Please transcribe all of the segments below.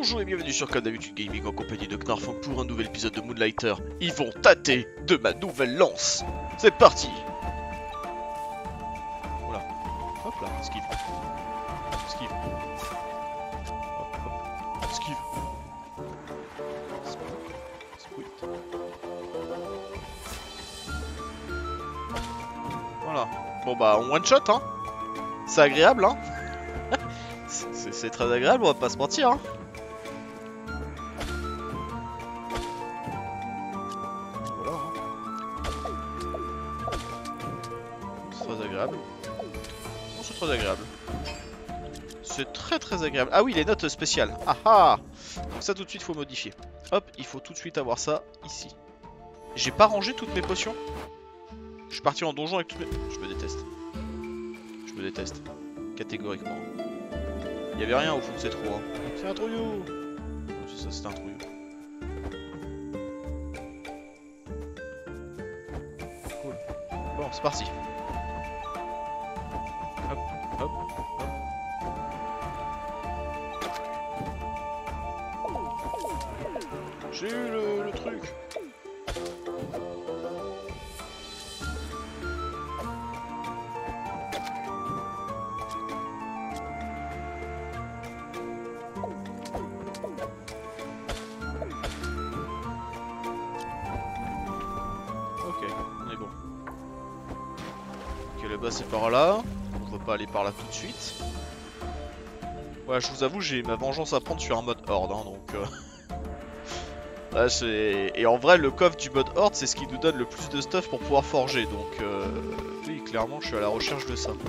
Bonjour et bienvenue sur Code d'habitude Gaming en compagnie de Knarfunk pour un nouvel épisode de Moonlighter. Ils vont tâter de ma nouvelle lance. C'est parti. Voilà. Hop là, esquive. Esquive. Hop, hop. Esquive. Squeak. Voilà. Bon bah on one shot hein. C'est agréable hein. C'est très agréable, on va pas se mentir hein. Voilà hein. C'est très agréable. Non, c'est très agréable. C'est très agréable. Ah oui, les notes spéciales. Ah ah. Donc ça tout de suite faut modifier. Hop, il faut tout de suite avoir ça ici. J'ai pas rangé toutes mes potions. Je suis parti en donjon avec toutes mes... Je me déteste. Je me déteste. Catégoriquement. Il y avait rien au fond de ces trous hein. C'est un trouillou. Ça c'est un trouillou. Cool. Bon c'est parti. Hop, hop, hop. J'ai eu le truc. C'est par là, on peut pas aller par là tout de suite. Ouais, je vous avoue, j'ai ma vengeance à prendre sur un mode horde, hein, donc... Là, et en vrai, le coffre du mode horde, c'est ce qui nous donne le plus de stuff pour pouvoir forger, donc... Oui, clairement, je suis à la recherche de ça.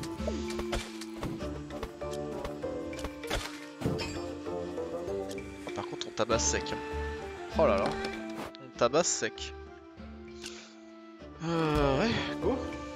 Par contre, on tabasse sec. Hein. Oh là là, on tabasse sec. Ouais, go.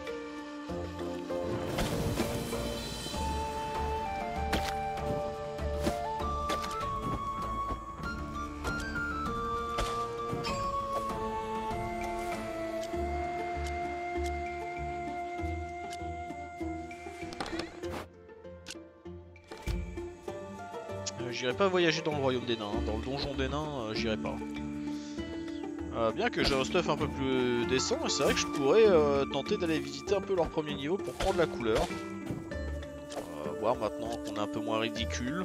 J'irai pas voyager dans le royaume des nains, hein. Dans le donjon des nains, j'irai pas. Bien que j'ai un stuff un peu plus décent, et c'est vrai que je pourrais tenter d'aller visiter un peu leur premier niveau pour prendre la couleur. Voir maintenant qu'on est un peu moins ridicule.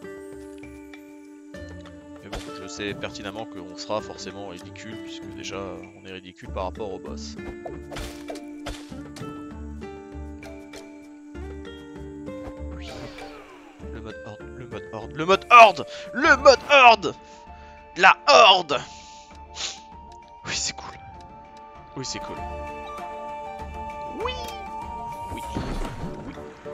Mais bon, je sais pertinemment qu'on sera forcément ridicule, puisque déjà on est ridicule par rapport au boss. Le mode horde! Le mode horde! La horde! Oui, c'est cool. Oui, c'est cool. Oui! Oui. Oui.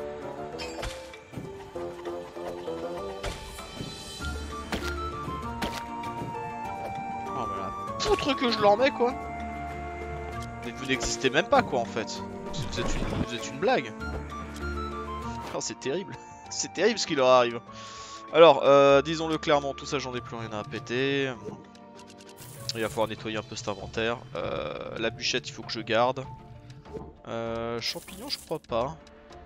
Oh, voilà. Poutre que je leur mets, quoi! Mais vous n'existez même pas, quoi, en fait. Vous êtes une blague. Oh, c'est terrible. C'est terrible ce qui leur arrive. Alors, disons-le clairement, tout ça j'en ai plus rien à péter. Il va falloir nettoyer un peu cet inventaire. La bûchette il faut que je garde. Champignons je crois pas.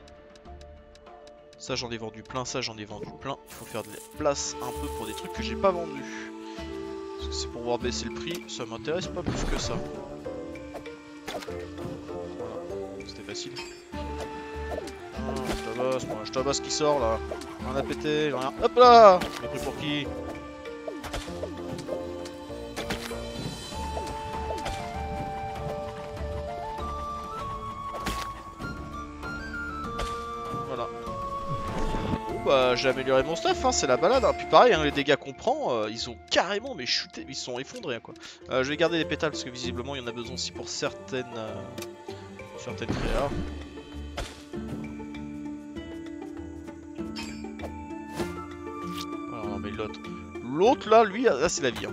Ça j'en ai vendu plein, ça j'en ai vendu plein. Il faut faire de la place un peu pour des trucs que j'ai pas vendus. Parce que c'est pour voir baisser le prix, ça m'intéresse pas plus que ça. Voilà, c'était facile. Je tabasse qui sort là. Rien à péter, rien. Hop là! Je l'ai pris pour qui? Voilà. Bon bah j'ai amélioré mon stuff, hein, c'est la balade. Hein. Puis pareil, hein, les dégâts qu'on prend, ils ont carrément mais chuté, ils sont effondrés hein, quoi. Je vais garder les pétales parce que visiblement il y en a besoin aussi pour certaines créas. Mais l'autre là, lui, là c'est la vie. Hein.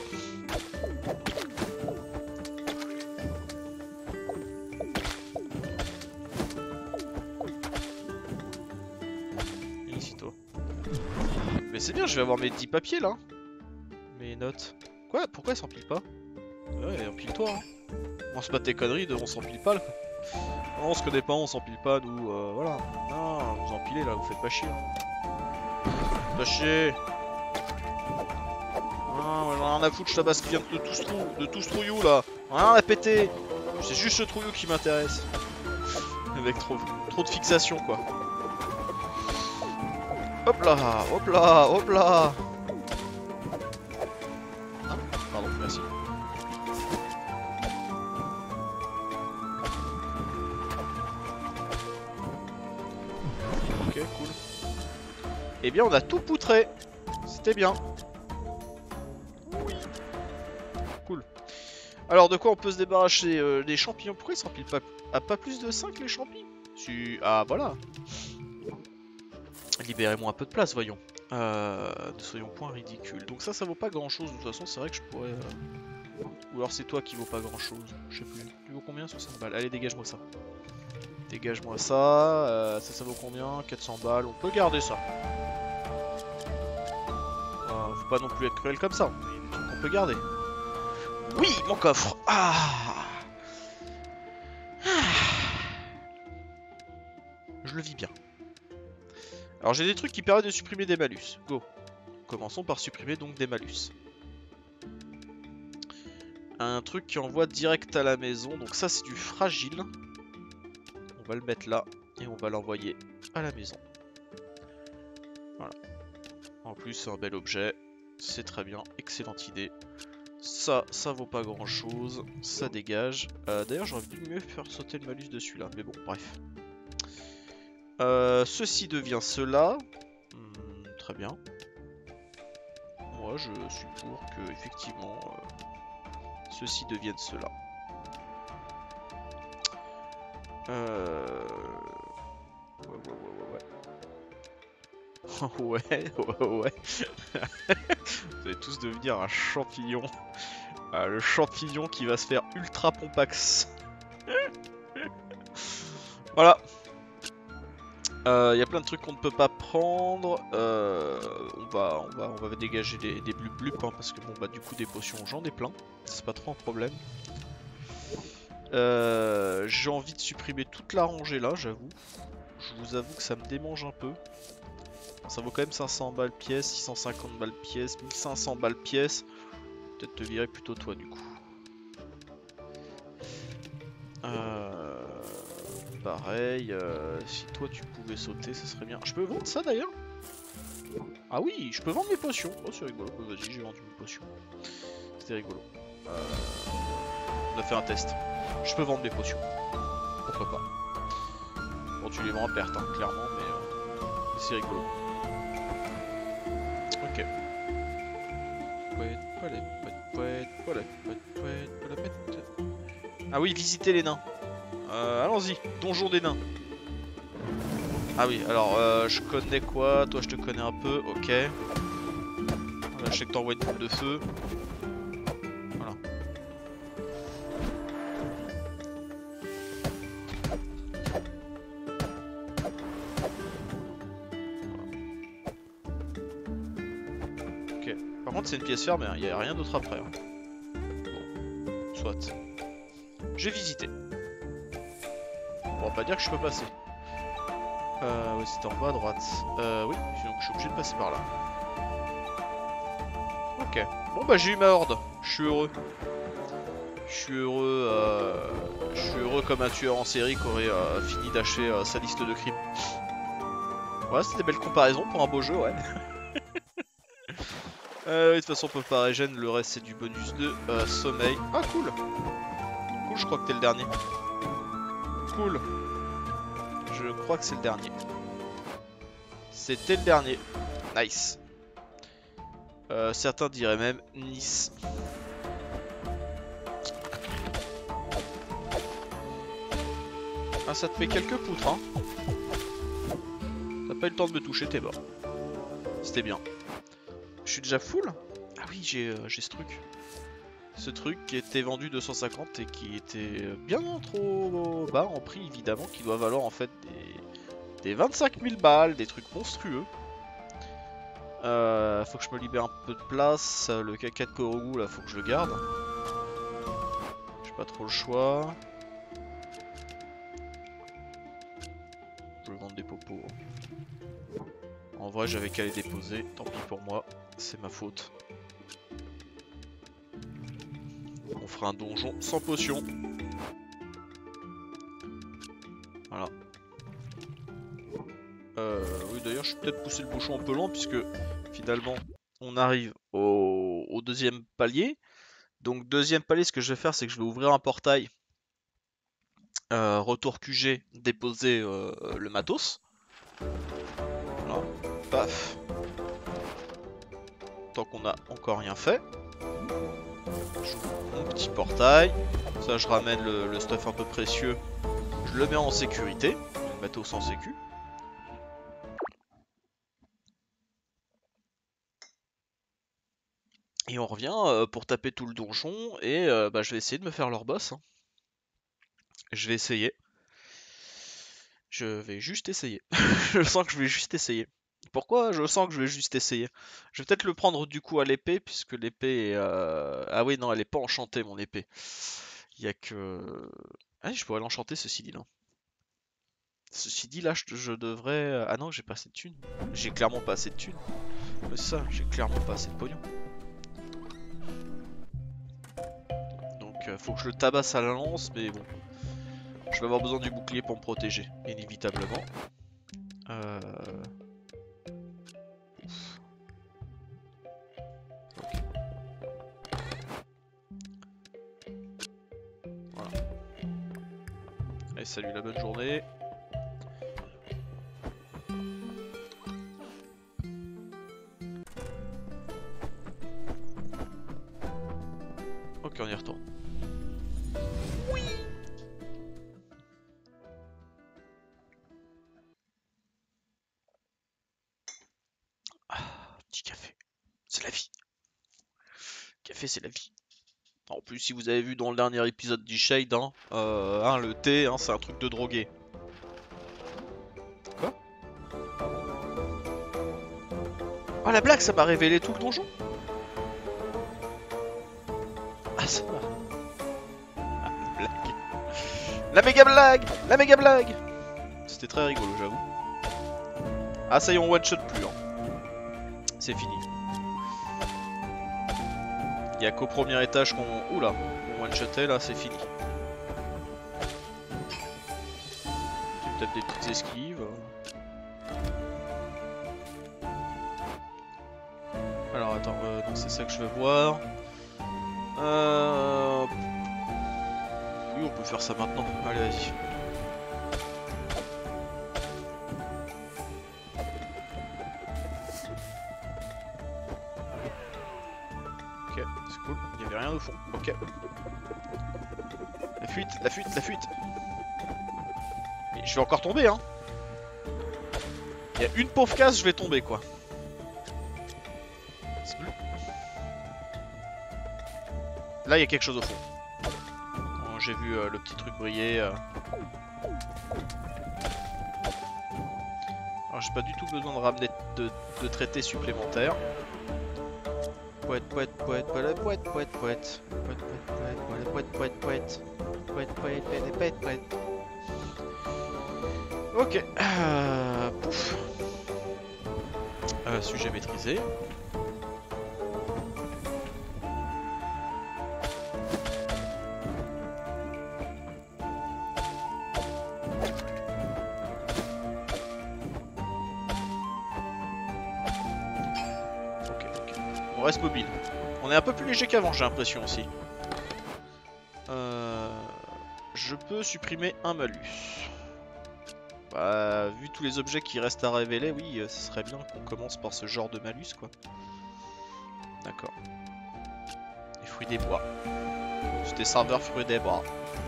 Félicito. Mais c'est bien, je vais avoir mes 10 papiers là. Mes notes. Quoi? Pourquoi elles s'empilent pas? Ouais, empile-toi. Hein. On se bat tes conneries de on s'empile pas là. Non, on se connaît pas, on s'empile pas, nous, voilà. Non, vous empilez là, vous faites pas chier. Hein. Pas chier. Ah, ouais, j'en ai rien à foutre, je tabasse qui vient de tout ce trouillou là. Rien à péter. C'est juste ce trouillou qui m'intéresse. Avec trop de fixation quoi. Hop là, hop là, hop là. Ah, pardon, merci. Ok, cool. Eh bien, on a tout poutré. C'était bien. Oui. Cool. Alors, de quoi on peut se débarrasser des champignons? Pourquoi ils s'empilent pas à pas plus de 5 les champignons? Ah, voilà. Libérez-moi un peu de place, voyons. Ne soyons point ridicules. Donc ça vaut pas grand chose. De toute façon, c'est vrai que je pourrais... Ou alors c'est toi qui vaut pas grand chose. Je sais plus. Tu vaux combien? 60 balles. Allez, dégage-moi ça. Dégage-moi ça. Ça vaut combien? 400 balles. On peut garder ça. Faut pas non plus être cruel comme ça. Il y a des trucs qu'on peut garder. Oui, mon coffre. Je le vis bien. Alors j'ai des trucs qui permettent de supprimer des malus. Go. Commençons par supprimer donc des malus. Un truc qui envoie direct à la maison. Donc ça c'est du fragile. On va le mettre là. Et on va l'envoyer à la maison. Voilà. En plus c'est un bel objet. C'est très bien. Excellente idée. Ça vaut pas grand chose. Ça dégage. D'ailleurs j'aurais dû mieux faire sauter le malus de celui-là. Mais bon, bref. Ceci devient cela. Très bien. Moi je suis pour que effectivement ceci devienne cela. Ouais. Ouais. Vous allez tous devenir un champignon. Le champignon qui va se faire ultra pompax. Voilà. Il y a plein de trucs qu'on ne peut pas prendre. On va dégager des blub hein, parce que bon bah du coup des potions j'en ai plein. C'est pas trop un problème. J'ai envie de supprimer toute la rangée là, j'avoue. Je vous avoue que ça me démange un peu. Ça vaut quand même 500 balles pièce, 650 balles pièce, 1500 balles pièce. Peut-être te virer plutôt toi du coup. Pareil, si toi tu pouvais sauter, ça serait bien. Je peux vendre ça d'ailleurs? Ah oui, je peux vendre mes potions. Oh c'est rigolo, vas-y j'ai vendu mes potions. C'était rigolo. On a fait un test. Je peux vendre mes potions. Pourquoi pas. Bon tu les vends à perte hein, clairement, mais c'est rigolo. Ok. Ah oui, visiter les nains. Allons-y, donjon des nains. Ah oui, alors je connais quoi? Toi je te connais un peu, ok. Voilà, je sais que t'envoies une boule de feu. Voilà. Ok. Par contre c'est une pièce fermée, il n'y a rien d'autre après. Hein. Bon. Soit. J'ai visité. On va pas dire que je peux passer. Oui, c'était en bas à droite. Oui, donc je suis obligé de passer par là. Ok. Bon bah j'ai eu ma horde. Je suis heureux. Je suis heureux comme un tueur en série qui aurait fini d'achever sa liste de crimes. Voilà, c'était des belles comparaisons pour un beau jeu, ouais. De toute façon, on peut pas régène, le reste c'est du bonus de sommeil. Ah, cool! Cool, je crois que t'es le dernier. Cool. Je crois que c'est le dernier. C'était le dernier. Nice. Certains diraient même Nice. Ah, ça te fait quelques poutres, hein. T'as pas eu le temps de me toucher, t'es mort. C'était bien. Je suis déjà full? Ah oui, j'ai ce truc. Ce truc qui était vendu 250 et qui était bien trop bas en prix, évidemment, qui doit valoir en fait des 25 000 balles, des trucs monstrueux. Faut que je me libère un peu de place. Le caca de Korogu, là, faut que je le garde. J'ai pas trop le choix. Je vais vendre des popos. En vrai, j'avais qu'à les déposer. Tant pis pour moi, c'est ma faute. On fera un donjon sans potion. Voilà. Oui d'ailleurs je vais peut-être pousser le bouchon un peu loin puisque finalement on arrive au deuxième palier. Donc deuxième palier, ce que je vais faire c'est que je vais ouvrir un portail. Retour QG, déposer le matos. Voilà. Paf. Tant qu'on a encore rien fait. J'ouvre mon petit portail. Ça je ramène le stuff un peu précieux. Je le mets en sécurité. Le matos en sécu. Et on revient pour taper tout le donjon et bah, je vais essayer de me faire leur boss. Hein. Je vais essayer. Je vais juste essayer. Je sens que je vais juste essayer. Pourquoi je sens que je vais juste essayer? Je vais peut-être le prendre du coup à l'épée puisque l'épée est... Ah oui non elle est pas enchantée mon épée. Il y a que... Ah je pourrais l'enchanter ceci dit là. Ceci dit là je devrais... Ah non j'ai pas assez de thunes. J'ai clairement pas assez de thunes. C'est ça, j'ai clairement pas assez de pognon. Faut que je le tabasse à la lance, mais bon. Je vais avoir besoin du bouclier pour me protéger, inévitablement. Ok. Voilà. Allez, salut, la bonne journée. Ok, on y retourne. Petit café. C'est la vie. Café, c'est la vie. En plus, si vous avez vu dans le dernier épisode du Shade, hein, le thé, hein, c'est un truc de drogué. Quoi? Oh la blague, ça m'a révélé tout le donjon? Ah ça va. Ah, la blague. La méga blague! La méga blague! C'était très rigolo, j'avoue. Ah ça y est, on one shot plus. Hein. C'est fini. Il y a qu'au premier étage qu'on... Oula, on one-shotait, là c'est fini. Peut-être des petites esquives. Alors attends, non c'est ça que je veux voir. Oui on peut faire ça maintenant, allez vas-y. Ok, c'est cool, il n'y avait rien au fond, ok. La fuite, la fuite, la fuite. Mais je vais encore tomber hein. Il y a une pauvre case, je vais tomber quoi. Là il y a quelque chose au fond. Oh, j'ai vu le petit truc briller. Alors j'ai pas du tout besoin de ramener de traités supplémentaires. Poète, poète, poète, poète, poète, poète, poète, poète, poète, poète, poète, poète, poète, poète, poète, poète. Ok. Pouf. Sujet maîtrisé. On reste mobile. On est un peu plus léger qu'avant, j'ai l'impression aussi. Je peux supprimer un malus. Bah, vu tous les objets qui restent à révéler, oui, ce serait bien qu'on commence par ce genre de malus, quoi. D'accord. Les fruits des bois. C'était serveur fruits des bois.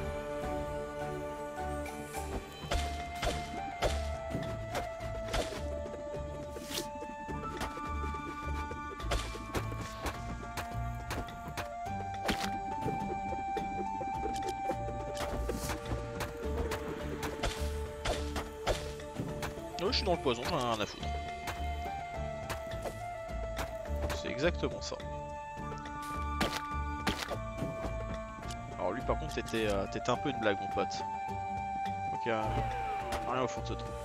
Je suis dans le poison, j'en ai rien à foutre. C'est exactement ça. Alors lui par contre t'étais un peu une blague mon pote. Ok, rien au fond de ce trou.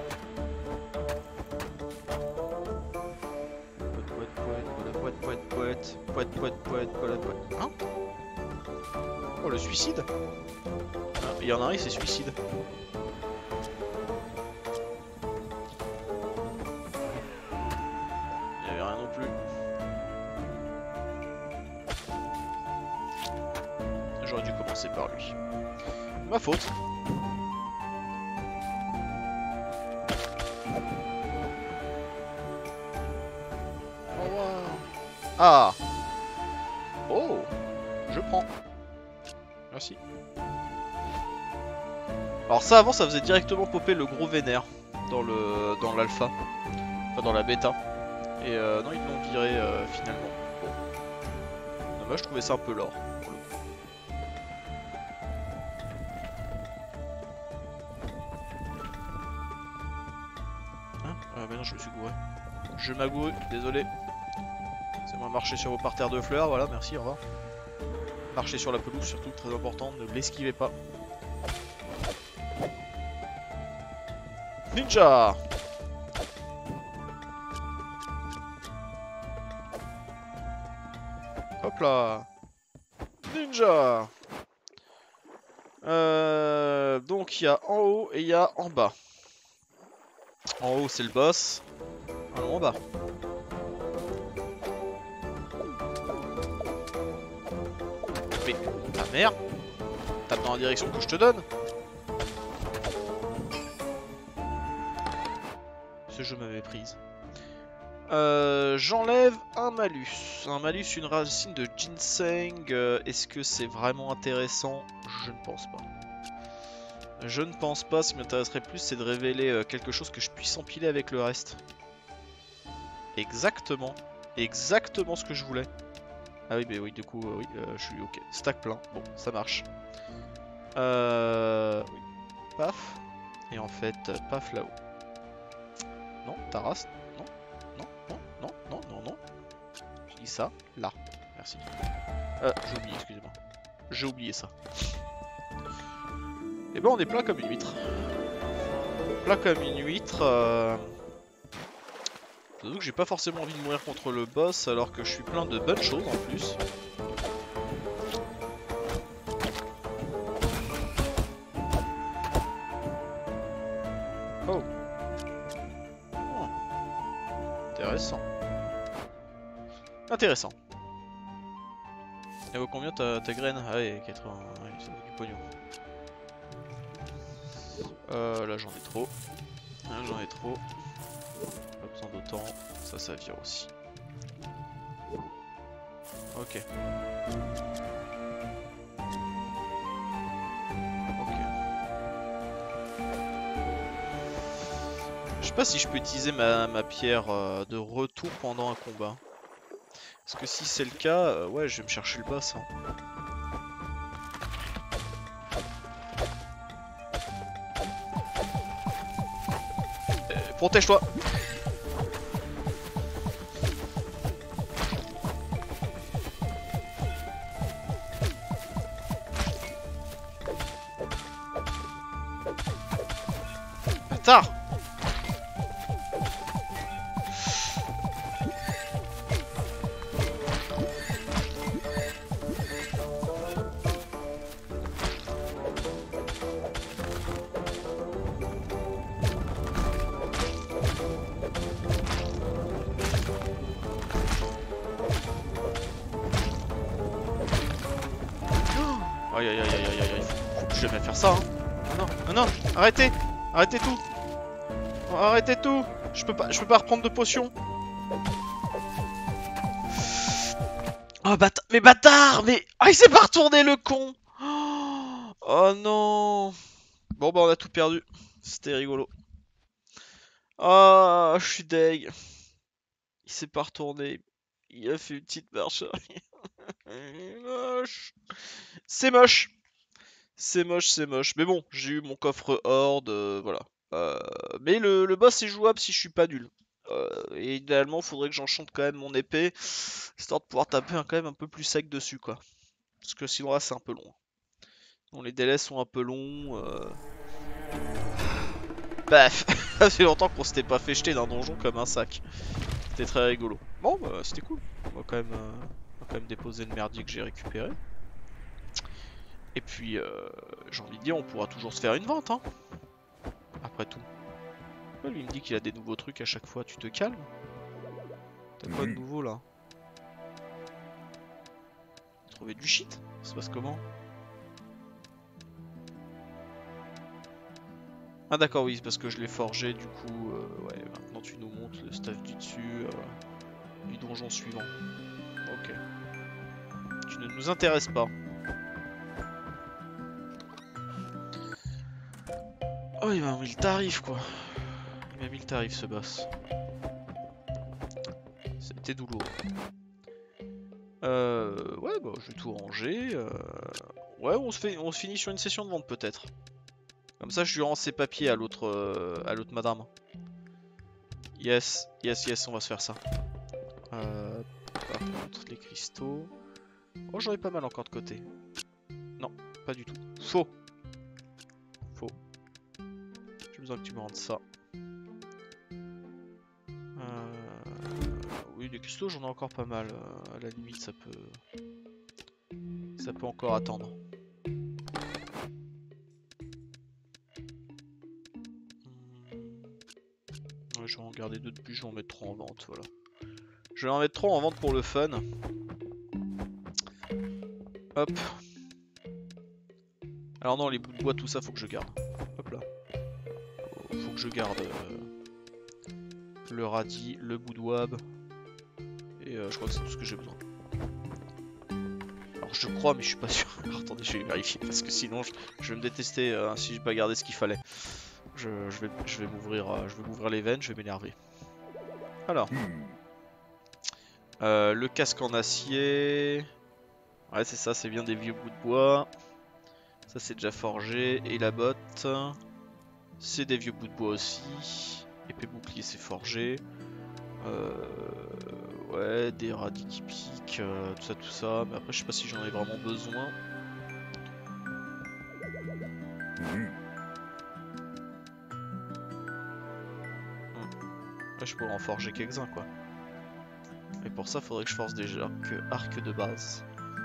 Poète, poète, poète, poète, poète, poète. poète, poète, poète, poète, poète, poète. Hein? Oh, le suicide? Ah, il y en a un, il s'est suicide. Il y avait rien non plus. J'aurais dû commencer par lui. Ma faute. Ah! Oh! Je prends. Merci. Alors ça avant ça faisait directement popper le gros vénère dans l'alpha. Enfin dans la bêta. Et non ils l'ont viré finalement. Bon. Dommage, je trouvais ça un peu lore pour le coup. Hein? Bah non je me suis gouré. Je m'agoure, désolé. C'est moi marcher sur vos parterres de fleurs, voilà, merci, au revoir. Marcher sur la pelouse, surtout, très important, ne l'esquivez pas. Ninja! Hop là! Ninja! Donc il y a en haut et il y a en bas. En haut c'est le boss. Allons en bas. Mais ta mère, tape dans la direction que je te donne. Ce jeu m'avait prise. J'enlève un malus. Un malus, une racine de ginseng. Est-ce que c'est vraiment intéressant? Je ne pense pas. Je ne pense pas. Ce qui m'intéresserait plus, c'est de révéler quelque chose que je puisse empiler avec le reste. Exactement. Exactement ce que je voulais. Ah oui, bah oui, du coup, oui, je suis ok. Stack plein. Bon, ça marche. Oui. Paf. Et en fait, paf là-haut. Non, Taras. Non, non, non, non, non, non, non. Je dis ça, là. Merci. J'ai oublié, excusez-moi. J'ai oublié ça. Et ben on est plat comme une huître. Plat comme une huître. Surtout que j'ai pas forcément envie de mourir contre le boss alors que je suis plein de bonnes choses en plus. Oh. Oh. Intéressant. Intéressant. Elle vaut combien ta graine? Ah ouais, 80, ouais, ça vaut du pognon. Là j'en ai trop. Là j'en ai trop. Pas besoin d'autant. Ça vire aussi. Ok. Ok. Je sais pas si je peux utiliser ma pierre de retour pendant un combat. Parce que si c'est le cas, ouais, je vais me chercher le boss. Hein. Protège-toi! Bâtard! Aïe aïe aïe aïe aïe aïe, faut plus jamais faire ça hein. Non, non, non, arrêtez! Arrêtez tout! Arrêtez tout! Je peux pas reprendre de potions! Oh bâtard! Mais bâtard! Mais... Ah il s'est pas retourné le con! Oh non! Bon bah on a tout perdu. C'était rigolo. Ah, je suis deg. Il s'est pas retourné. Il a fait une petite marche arrière. Moche. C'est moche. C'est moche, c'est moche. Mais bon, j'ai eu mon coffre horde, voilà. Mais le boss est jouable si je suis pas nul. Et idéalement, faudrait que j'enchante quand même mon épée, histoire de pouvoir taper quand même un peu plus sec dessus, quoi. Parce que sinon là, c'est un peu long. Bon, les délais sont un peu longs. Bref, ça fait longtemps qu'on s'était pas fait jeter d'un donjon comme un sac. C'était très rigolo. Bon, bah, c'était cool. On va quand même déposer le merdier que j'ai récupéré. Et puis, j'ai envie de dire, on pourra toujours se faire une vente, hein. Après tout. Lui, il me dit qu'il a des nouveaux trucs à chaque fois. Tu te calmes? T'as quoi de nouveau, là? Trouver du shit? Ça se passe comment? Ah d'accord, oui, c'est parce que je l'ai forgé, du coup, ouais, maintenant tu nous montres le stuff du dessus, du donjon suivant. Ok. Tu ne nous intéresses pas. Oh, il m'a mis le tarif, quoi. Il m'a mis le tarif, ce boss. C'était douloureux. Ouais, bah, je vais tout ranger. Ouais, on se finit sur une session de vente, peut-être. Comme ça, je lui rends ses papiers à l'autre madame. Yes, yes, yes, on va se faire ça. Par contre, les cristaux... Oh, j'en ai pas mal encore de côté. Non, pas du tout. Faux. Faux. J'ai besoin que tu me rendes ça. Oui, les cristaux, j'en ai encore pas mal. À la limite, ça peut... Ça peut encore attendre. Ouais, je vais en garder deux de plus, je vais en mettre 3 en vente, voilà. Je vais en mettre 3 en vente pour le fun. Hop. Alors non, les bouts de bois, tout ça, faut que je garde. Hop là. Faut que je garde le radis, le bout de wab. Et je crois que c'est tout ce que j'ai besoin. Alors je crois, mais je suis pas sûr. Alors, attendez, je vais vérifier, parce que sinon je vais me détester si j'ai pas gardé ce qu'il fallait. Je vais m'ouvrir les veines, je vais m'énerver. Alors. Le casque en acier. Ouais, c'est ça, c'est bien des vieux bouts de bois. Ça, c'est déjà forgé. Et la botte, c'est des vieux bouts de bois aussi. Épée bouclier, c'est forgé. Ouais, des radis qui piquent, tout ça. Mais après, je sais pas si j'en ai vraiment besoin. Après, je pourrais en forger quelques-uns, quoi. Et pour ça, faudrait que je force déjà que arc de base.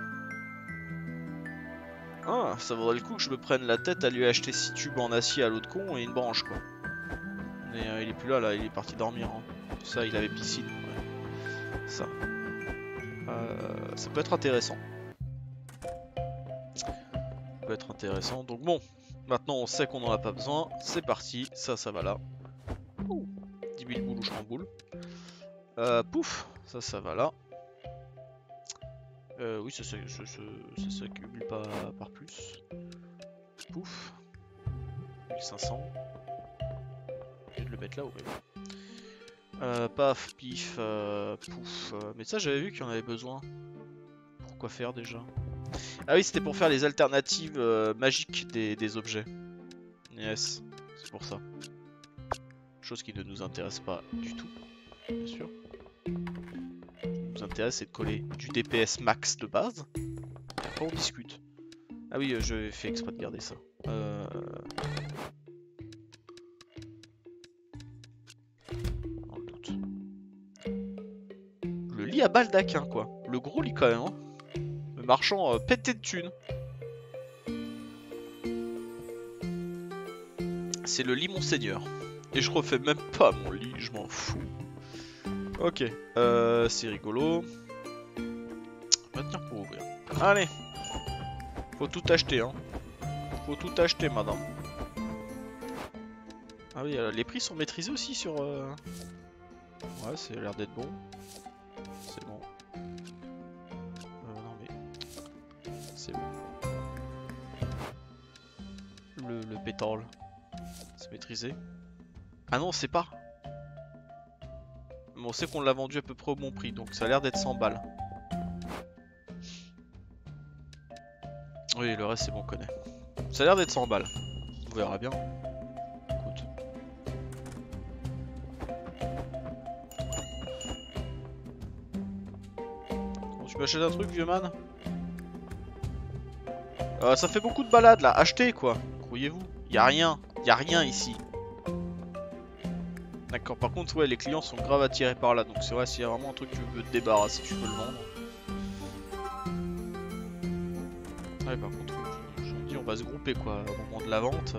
Ah, ça vaudrait le coup que je me prenne la tête à lui acheter 6 tubes en acier à l'autre con et une branche, quoi. Mais il est plus là, il est parti dormir. Hein. Ça, il avait piscine. Ouais. Ça. Ça peut être intéressant. Ça peut être intéressant. Donc bon, maintenant on sait qu'on en a pas besoin. C'est parti, ça va là. Ouh, 10 000 boules ou chamboule. Pouf, ça va là. Oui, ça s'accumule pas par plus. Pouf. 1500. Je vais le mettre là ou même. Paf, pif, pouf. Mais ça, j'avais vu qu'il y en avait besoin. Pourquoi faire déjà? Ah oui, c'était pour faire les alternatives magiques des objets. Yes, c'est pour ça. Chose qui ne nous intéresse pas du tout, bien sûr. Ce qui nous intéresse, c'est de coller du DPS max de base. Et après, on discute. Ah oui, je fais exprès de garder ça. Dans le doute. Le lit à baldaquin, quoi. Le gros lit quand même, hein. Le marchand pété de thunes. C'est le lit Monseigneur. Et je refais même pas mon lit, je m'en fous. Ok, c'est rigolo. On va tenir pour ouvrir. Allez. Faut tout acheter, hein. Faut tout acheter, madame. Ah oui, les prix sont maîtrisés aussi sur... Ouais, ça a l'air d'être bon. C'est bon. Non mais... C'est bon. Le pétole. C'est maîtrisé. Ah non, c'est pas. Mais on sait qu'on l'a vendu à peu près au bon prix, donc ça a l'air d'être 100 balles. Oui, le reste c'est bon, on connaît. Ça a l'air d'être 100 balles. On verra bien. Écoute. Bon, tu m'achètes un truc, vieux man? Ça fait beaucoup de balades là. Achetez quoi. Croyez-vous. Y'a rien ici. D'accord, par contre, ouais, les clients sont grave attirés par là. Donc c'est vrai, s'il y a vraiment un truc que tu veux te débarrasser, tu peux le vendre. Ouais, par contre, je me dis, on va se grouper quoi, au moment de la vente.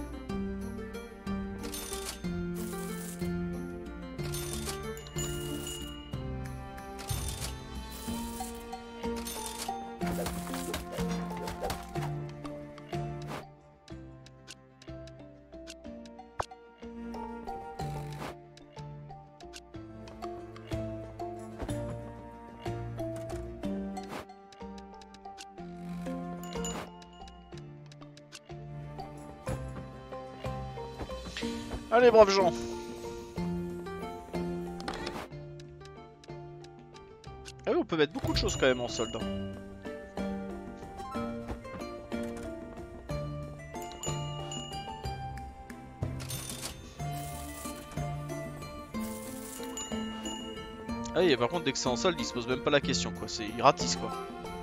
Allez, braves gens. Ah oui, on peut mettre beaucoup de choses quand même en solde. Ah oui, par contre, dès que c'est en solde, il se pose même pas la question quoi. C'est gratis quoi.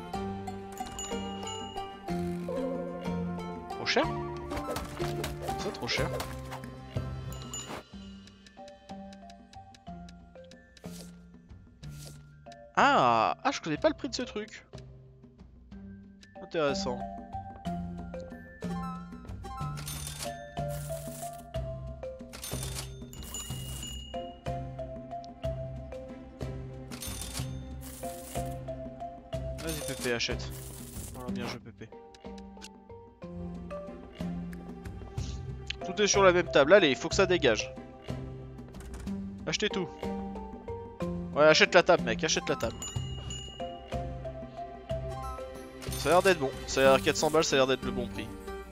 Trop cher? C'est trop cher. Ah, je connais pas le prix de ce truc. Intéressant. Vas-y Pépé, achète. Voilà, bien joué Pépé. Tout est sur la même table, allez, il faut que ça dégage. Achetez tout. Ouais, achète la table mec, achète la table. Ça a l'air d'être bon, ça a l'air 400 balles, ça a l'air d'être le bon prix.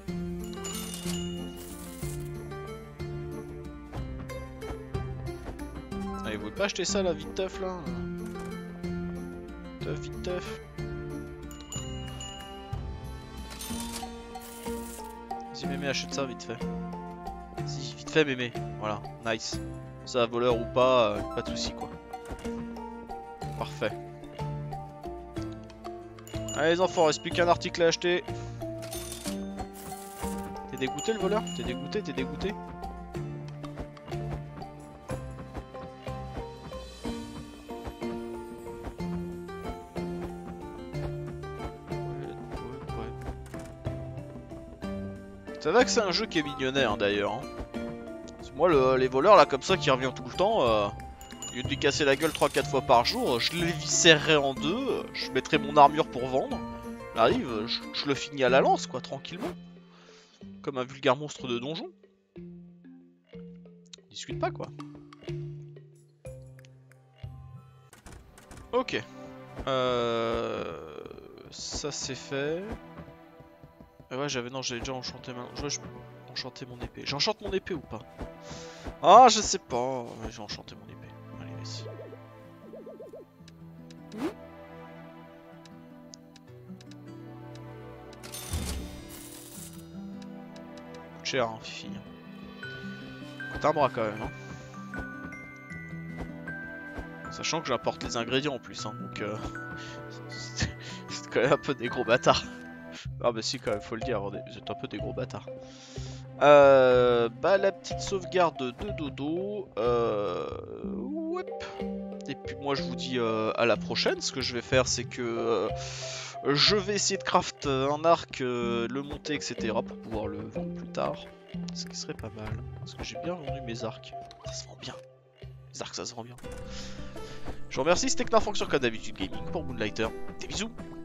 Allez, vous pouvez pas acheter ça là, vite teuf là. Teuf, vite teuf. Vas-y mémé, achète ça vite fait. Si, vite fait mémé, voilà, nice. Ça voleur ou pas, pas de soucis quoi. Parfait. Allez les enfants, il reste plus qu'un article à acheter. T'es dégoûté le voleur? T'es dégoûté? T'es dégoûté? Ça va que c'est un jeu qui est millionnaire d'ailleurs. Hein. Moi les voleurs là comme ça qui revient tout le temps, au lieu de lui casser la gueule 3-4 fois par jour, je les viscérerai en deux, je mettrai mon armure pour vendre. J'arrive, je le finis à la lance quoi, tranquillement. Comme un vulgaire monstre de donjon. Discute pas quoi. Ok. Ça c'est fait. Ouais j'avais déjà enchanté je peux enchanter mon épée. J'enchante mon épée ou pas? Ah je sais pas. Ouais, j'ai enchanté mon épée. Allez vas-y. Coûte cher hein Fifi. Coûte un bras quand même hein. Sachant que j'apporte les ingrédients en plus hein, donc c'est quand même un peu des gros bâtards. Ah bah si quand même faut le dire, vous êtes un peu des gros bâtards. Bah la petite sauvegarde de dodo. Ouais. Et puis moi je vous dis à la prochaine. Ce que je vais faire c'est que je vais essayer de craft un arc, le monter etc. pour pouvoir le vendre plus tard. Ce qui serait pas mal. Parce que j'ai bien vendu mes arcs. Ça se vend bien. Les arcs ça se vend bien. Je vous remercie, c'était Knarfonction comme d'habitude gaming pour Moonlighter. Des bisous.